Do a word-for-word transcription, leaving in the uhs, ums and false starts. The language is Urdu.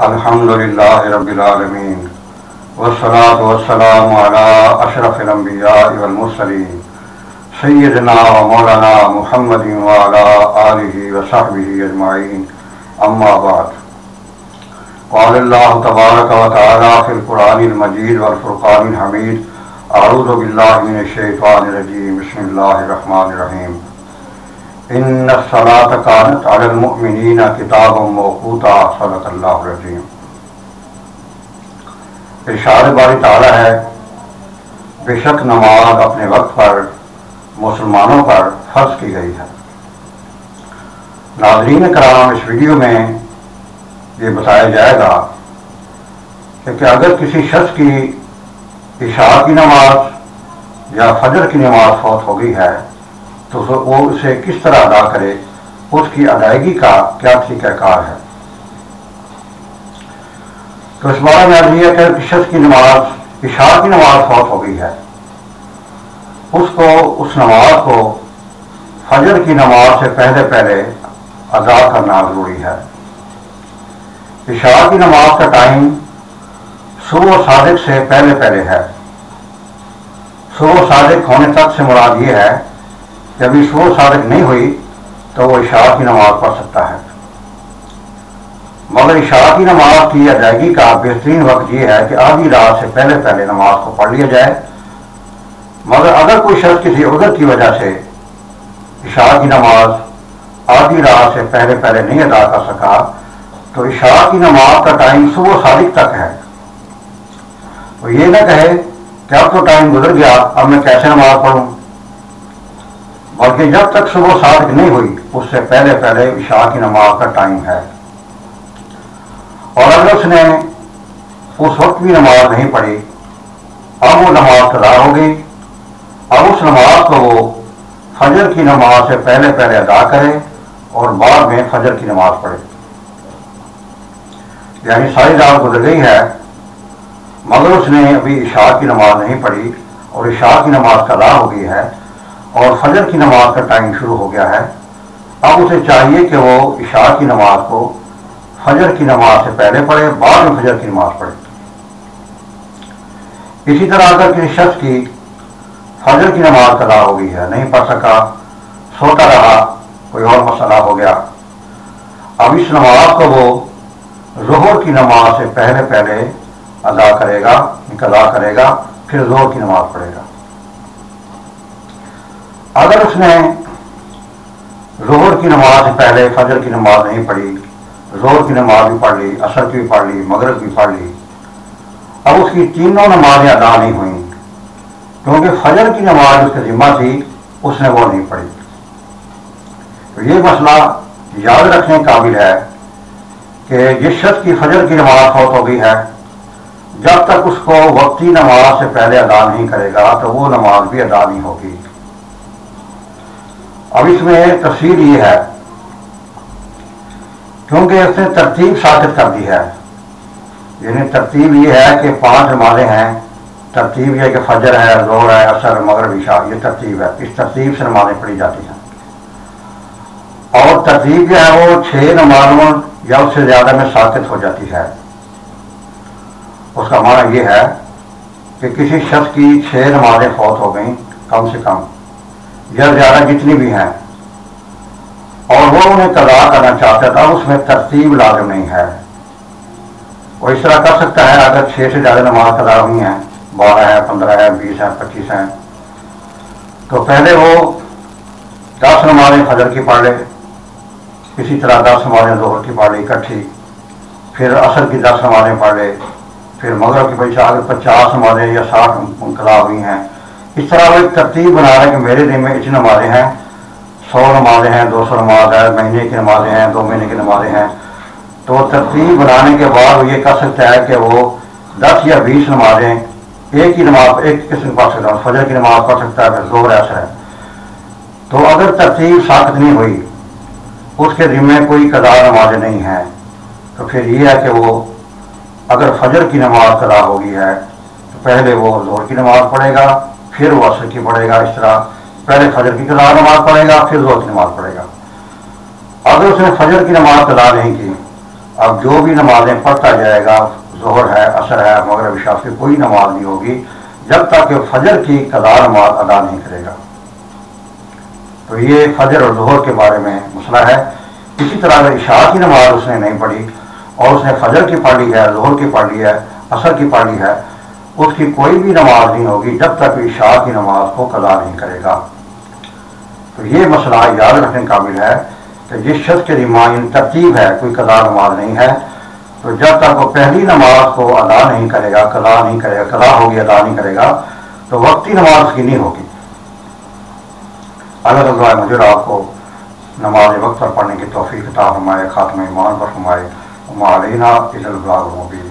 الحمدللہ رب العالمین والصلاة والسلام علی اشرف الانبیاء والمرسلین سیدنا و مولانا محمد وعلی آلہ وصحبہ اجمعین، اما بعد۔ قال اللہ تبارک و تعالی فی القرآن المجید والفرقان الحمید، اعوذ باللہ من الشیطان الرجیم، بسم اللہ الرحمن الرحیم۔ ان الصلاۃ کانت علی المؤمنین کتابا موقوتا، صدق اللہ العظیم۔ ارشاد باری تعالی ہے، بے شک نماز اپنے وقت پر مسلمانوں پر فرض کی گئی ہے۔ ناظرین کرام، اس ویڈیو میں یہ بتایا جائے گا کہ اگر کسی شخص کی عشاء کی نماز یا فجر کی نماز فوت ہو گئی ہے تو وہ اسے کس طرح ادا کرے، اس کی ادائیگی کا کیا طریقہ کار ہے۔ تو اس بارے میں عرض ہے کہ کسی شخص کی نماز عشاء کی نماز فوت ہو گئی ہے، اس کو اس نماز کو فجر کی نماز سے پہلے پہلے ادا کرنا ضروری ہے۔ عشاء کی نماز کا ٹائم صبح صادق سے پہلے پہلے ہے۔ صبح صادق ہونے تک سے مراد یہ ہے کہ ابھی صبح صادق نہیں ہوئی تو وہ عشاء کی نماز پڑھ سکتا ہے، مگر عشاء کی نماز کی ادائیگی کا بہترین وقت یہ ہے کہ آدھی رات سے پہلے پہلے نماز کو پڑھ لیا جائے۔ مگر اگر کوئی شخص کسی عذر کی وجہ سے عشاء کی نماز آدھی رات سے پہلے پہلے نہیں ادا کر سکا تو عشاء کی نماز کا ٹائم صبح صادق تک ہے۔ وہ یہ نہ کہے کہ اب تو ٹائم گزر گیا، اب میں کیسے نماز پڑھوں، بلکہ جب تک صبح صادق نہیں ہوئی اس سے پہلے پہلے عشاء کی نماز کا ٹائم ہے۔ اور اگر اس نے اس وقت بھی نماز نہیں پڑھی، اب وہ نماز قضا ہو گئی، اب اس نماز کو وہ فجر کی نماز سے پہلے پہلے ادا کرے اور بعد میں فجر کی نماز پڑھے۔ یعنی ساری رات گزر گئی ہے مگر اس نے ابھی عشاء کی نماز نہیں پڑھی اور عشاء کی نماز قضا ہو گئی ہے اور فجر کی نماز کا ٹائم شروع ہو گیا ہے۔ اب اسے چاہیے کہ وہ عشاء کی نماز کو فجر کی نماز سے پہلے پڑھے، بعد میں فجر کی نماز پڑھے۔ اسی طرح اگر کسی شخص کی فجر کی نماز قضا ہو گئی ہے، نہیں پڑھ سکا، سوتا رہا، کوئی اور مسئلہ ہو گیا، اب اس نماز کو وہ ظہر کی نماز سے پہلے پہلے ادا کرے گا، قضا کرے گا، پھر ظہر کی نماز پڑھے گا۔ اگر اس نے ظہر کی نماز سے پہلے فجر کی نماز نہیں پڑھی، ظہر کی نماز بھی پڑھ لی، عصر کی بھی پڑھ لی، مغرب بھی پڑھ لی، اب اس کی تینوں نمازیں ادا نہیں ہوئیں کیونکہ فجر کی نماز اس کے ذمہ تھی، اس نے وہ نہیں پڑھی۔ تو یہ مسئلہ یاد رکھنے قابل ہے کہ جس شخص کی فجر کی نماز فوت ہو گئی ہے، جب تک اس کو وقتی نماز سے پہلے ادا نہیں کرے گا تو وہ نماز بھی ادا نہیں ہوگی۔ اب اس میں تفصیل یہ ہے کیونکہ اس نے ترتیب ثابت کر دی ہے، یعنی ترتیب یہ ہے کہ پانچ نمازیں ہیں، ترتیب یہ ہے کہ فجر ہے، ظہر ہے، عصر، مغرب، عشاء، یہ ترتیب ہے، اس ترتیب سے نمازیں پڑھی جاتی ہیں۔ اور ترتیب جو ہے وہ چھ نمازوں یا اس سے زیادہ میں ثابت ہو جاتی ہے۔ اس کا معنی یہ ہے کہ کسی شخص کی چھ نمازیں فوت ہو گئیں کم سے کم یا زیادہ جتنی بھی ہیں، اور وہ انہیں قضا کرنا چاہتا تھا، اس میں ترتیب لازم نہیں ہے۔ وہ اس طرح کر سکتا ہے اگر چھ سے زیادہ نماز قضا ہوئی ہیں، بارہ ہے، پندرہ ہے، بیس ہیں، پچیس ہیں، تو پہلے وہ دس نمازیں فجر کی پڑھ لے، اسی طرح دس نمازیں ظہر کی پڑھ لی اکٹھی، پھر عصر کی دس نمازیں پڑھ لے، پھر مغرب کی پچاس پچاس نمازیں یا ساٹھ قضا ہوئی ہیں۔ اس طرح وہ ایک ترتیب بنا رہے ہیں کہ میرے دن میں اتنی نمازیں ہیں، سو نمازیں ہیں، دو سو نماز ہے، مہینے کی نمازیں ہیں، دو مہینے کی نمازیں ہیں۔ تو ترتیب بنانے کے بعد وہ یہ کر سکتا ہے کہ وہ دس یا بیس نمازیں ایک ہی نماز ایک قسم پڑھ سکتا ہے، فجر کی نماز پڑھ سکتا ہے، پھر ظہر عصر ہے۔ تو اگر ترتیب ثابت نہیں ہوئی، اس کے ذمہ کوئی قضا نمازیں نہیں ہیں، تو پھر یہ ہے کہ وہ اگر فجر کی نماز قضا ہو گئی ہے تو پہلے وہ ظہر کی نماز پڑھے گا، پھر وہ عصر کی پڑھے گا، اس طرح پہلے فجر کی قضا نماز پڑھے گا، پھر ظہر کی نماز پڑھے گا۔ اگر اس نے فجر کی نماز قضا نہیں کی، اب جو بھی نمازیں پڑھتا جائے گا، ظہر ہے، عصر ہے، مغرب عشاء سے کوئی نماز نہیں ہوگی جب تک کہ فجر کی قضا نماز ادا نہیں کرے گا۔ تو یہ فجر اور ظہر کے بارے میں مسئلہ ہے۔ اسی طرح اگر عشاء کی نماز اس نے نہیں پڑھی اور اس نے فجر کی پڑھ لی ہے، ظہر کی پڑھ لی ہے، عصر کی پڑھ لی ہے، اس کی کوئی بھی نماز نہیں ہوگی جب تک عشاء کی نماز کو قضا نہیں کرے گا۔ تو یہ مسئلہ یاد رکھنے قابل ہے کہ جس شخص کے ذمہ ترتیب ہے، کوئی قضا نماز نہیں ہے، تو جب تک وہ پہلی نماز کو ادا نہیں کرے گا، قضا نہیں کرے گا، قضا ہوگی ادا نہیں کرے گا، تو وقتی نماز اس کی نہیں ہوگی۔ اللہ تعالیٰ مجھے اور آپ کو نماز وقت پر پڑھنے کی توفیق عطا فرمائے، خاتمہ ایمان پر فرمائے۔ وما علینا الا البلاغ المبین۔